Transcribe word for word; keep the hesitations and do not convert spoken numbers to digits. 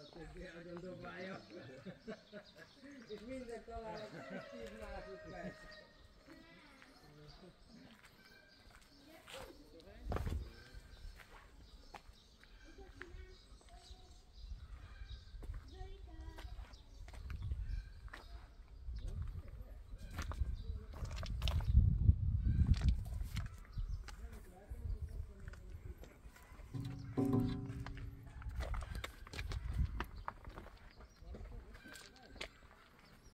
Nagyon dobálja. És minden találat tíz másodperc. Thank you.